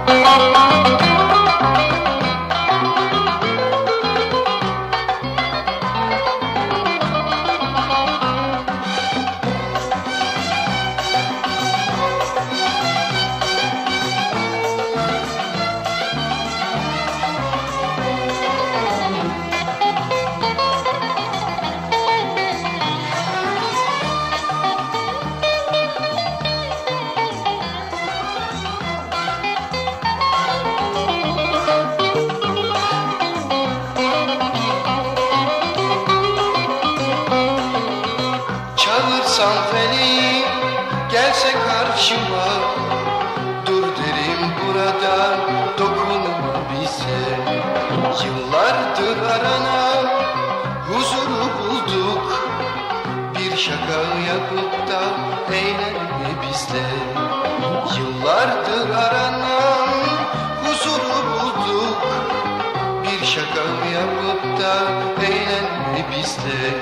Çağırsam feleği gelse karşıma, dur derim burada dokunma bize. Yıllardır arana huzuru bulduk, bir şaka yapıp da eğlenme bizle. Yıllardır aranan huzuru bulduk, bir şaka yapıp da eğlenme bizle.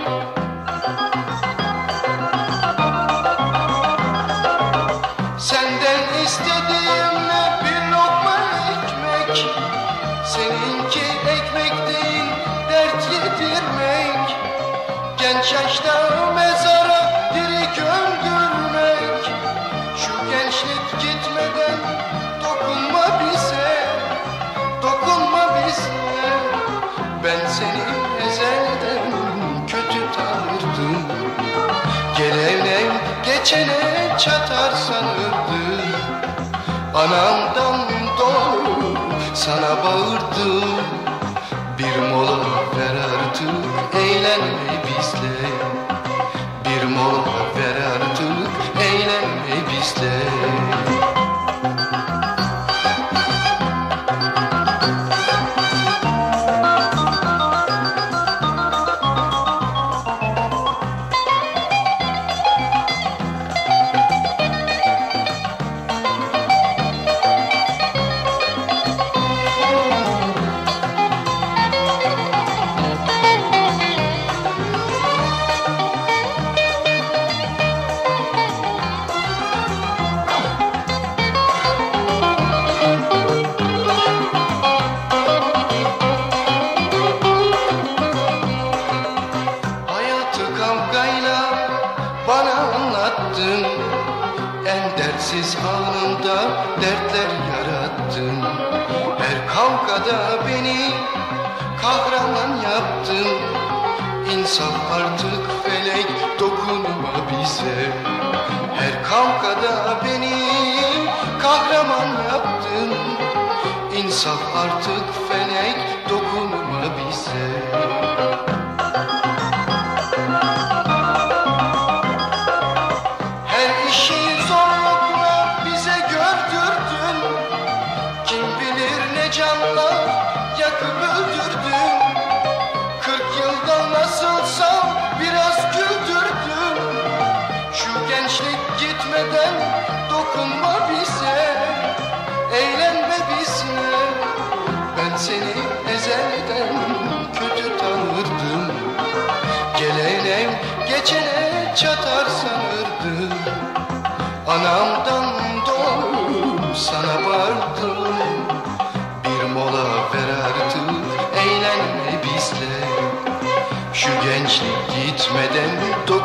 Senden istediğim ne bir lokma ekmek, seninki ekmek değil dert yedirmek. Genç yaşta mezara diri gömdürmek. Şu gençlik gitmeden dokunma bize, dokunma bize. Ben seni ezelden kötü tanırdım, gelene geçene çatar sanırdım. Anamdan doğru sana bağırdım, bir mola ver artık eğlenme bizle. Bir mola ver artık eğlenme bizle. Bana anlattın, en dertsiz anımda dertler yarattın. Her kavgada beni kahraman yaptın. İnsaf artık felek dokunma bize. Her kavgada beni kahraman yaptın. İnsaf artık felek dokunma bize. Canlar yakıp öldürdün, 40 yılda nasılsa biraz güldürdün. Şu gençlik gitmeden dokunma bize, eğlenme bize. Ben seni ezelden kötü tanırdım, gelene geçene çatar sanırdım. Anamdan doğru sana vardım, mola ver artık eğlenme bizle. Şu gençlik gitmeden